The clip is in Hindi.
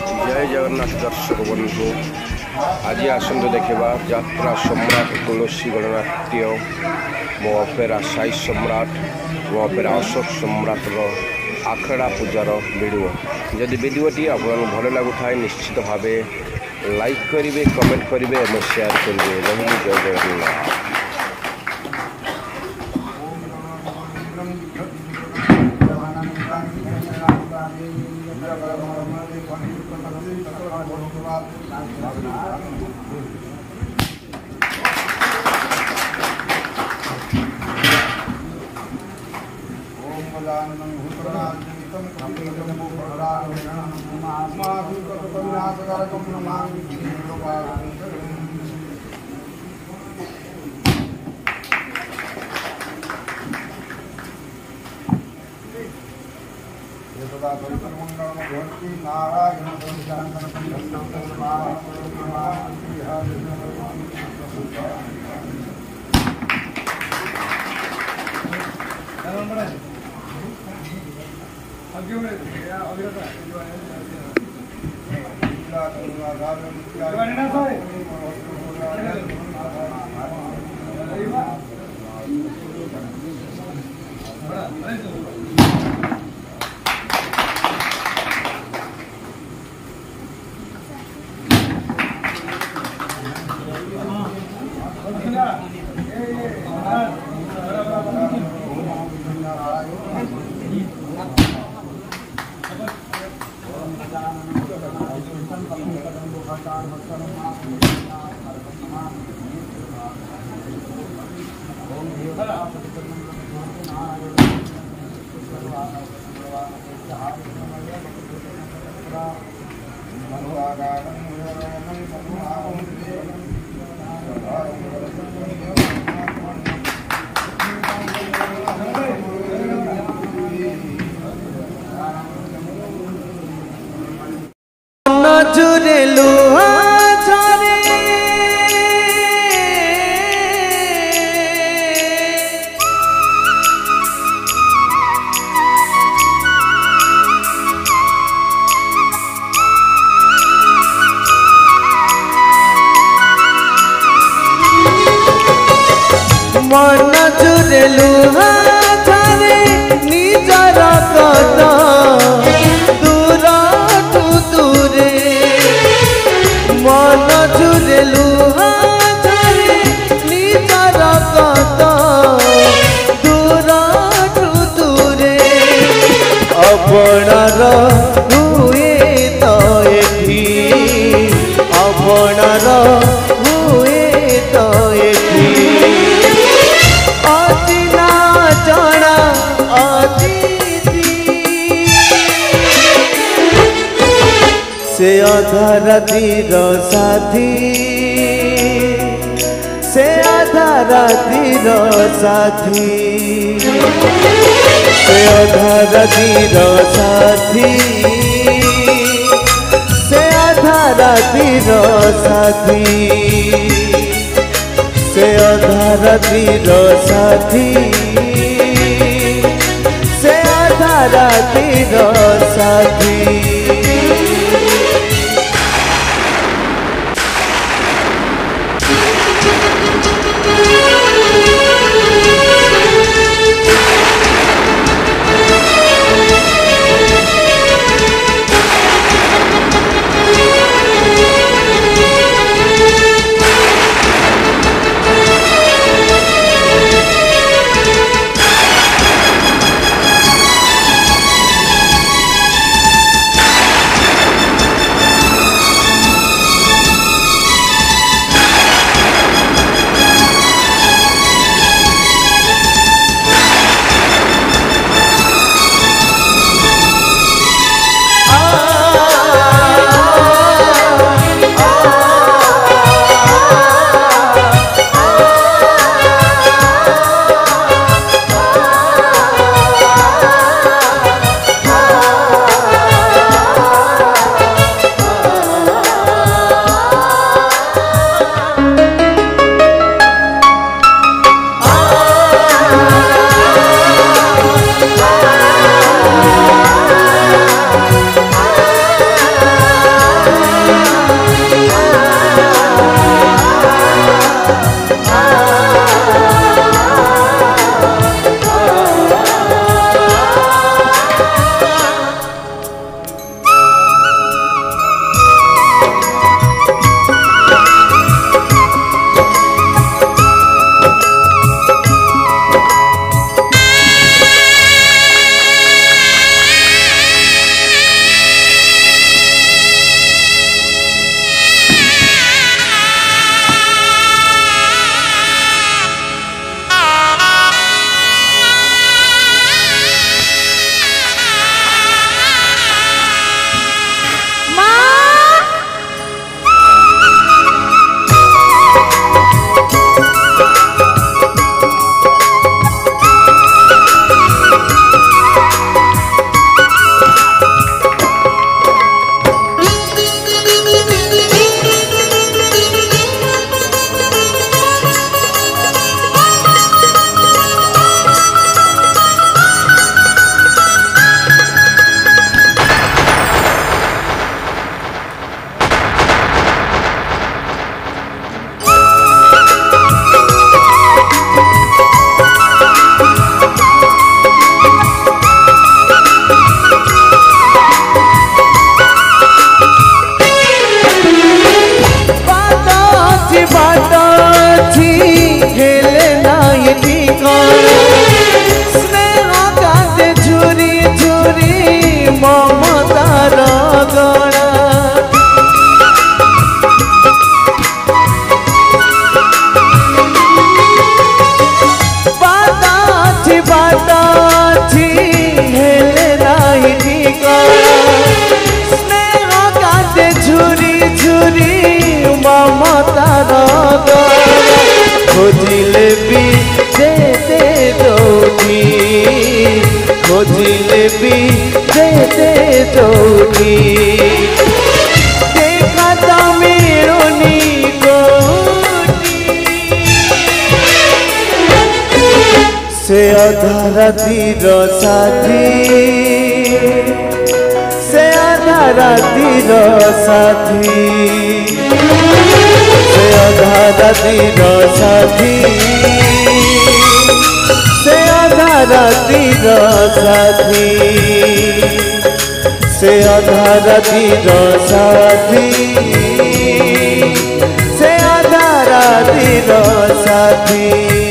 जय जगन्नाथ दर्शक बंधु आज आसतु देखा यात्रा सम्राट तुलसी गणनाट्य मो अपेरा साई सम्राट मो अपेरा अशोक सम्राट आखड़ा पूजार वीडियो जदि वीडियोटी आपको भल लगुए निश्चित भाव लाइक करेंगे कमेंट करेंगे और शेयर करेंगे। जय जगन्नाथ। से आधा रातिर साथी से आधा रातिर साथी से आधा रातिर साथी से आधा रातिर साथी से आधा रातिर साथी से आधा रातिर साथी। जोगी देखा तो मिलुनी से अधा रातिर साथी से अधा रातिर साथी से अधा रातिर साथी से अधा रातिर साथी से अधा रातिर साथी से अधा रातिर साथी।